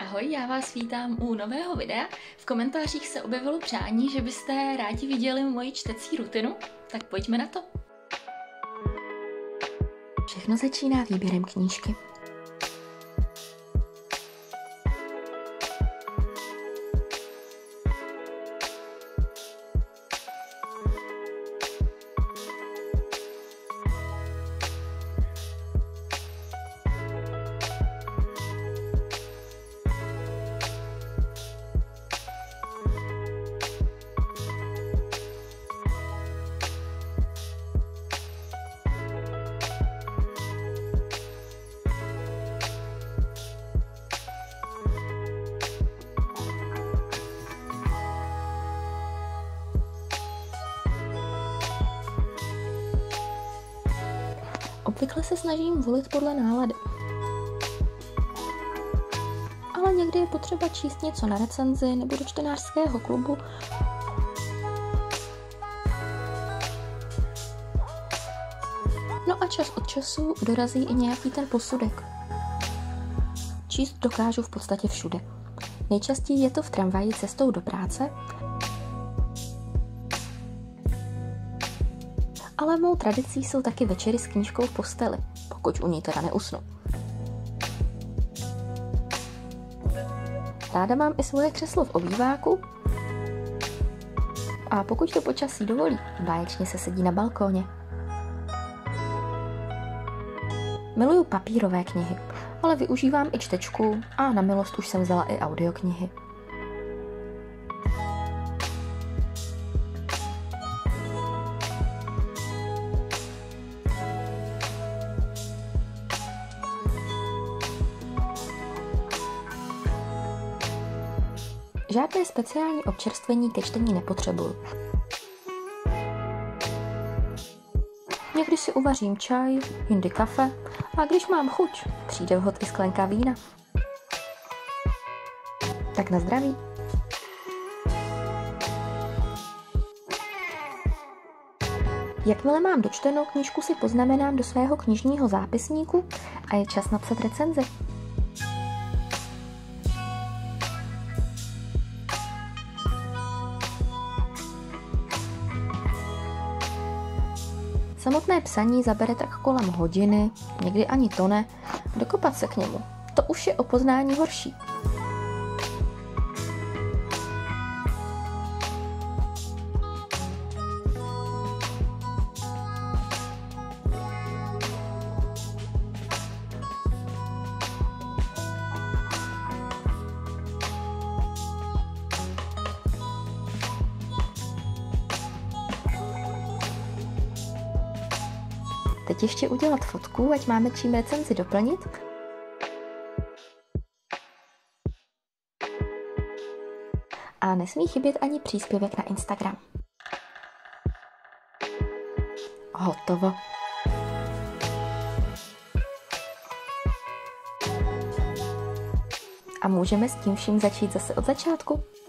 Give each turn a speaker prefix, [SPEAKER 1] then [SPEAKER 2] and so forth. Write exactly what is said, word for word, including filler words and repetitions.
[SPEAKER 1] Ahoj, já vás vítám u nového videa. V komentářích se objevilo přání, že byste rádi viděli moji čtecí rutinu, tak pojďme na to. Všechno začíná výběrem knížky. Obvykle se snažím volit podle nálady. Ale někdy je potřeba číst něco na recenzi nebo do čtenářského klubu. No a čas od času dorazí i nějaký ten posudek. Číst dokážu v podstatě všude. Nejčastěji je to v tramvaji cestou do práce, ale mou tradicí jsou taky večery s knížkou v posteli, pokud u ní teda neusnu. Ráda mám i svoje křeslo v obýváku a pokud to počasí dovolí, báječně se sedí na balkóně. Miluju papírové knihy, ale využívám i čtečku a na milost už jsem vzala i audioknihy. Žádné speciální občerstvení ke čtení nepotřebuju. Někdy si uvařím čaj, jindy kafe a když mám chuť, přijde vhod i sklenka vína. Tak na zdraví. Jakmile mám dočtenou knížku, si poznamenám do svého knižního zápisníku a je čas napsat recenzi. Samotné psaní zabere tak kolem hodiny, někdy ani to ne, dokopat se k němu, to už je o poznání horší. Teď ještě udělat fotku, ať máme čím recenzi doplnit. A nesmí chybět ani příspěvek na Instagram. Hotovo. A můžeme s tím vším začít zase od začátku.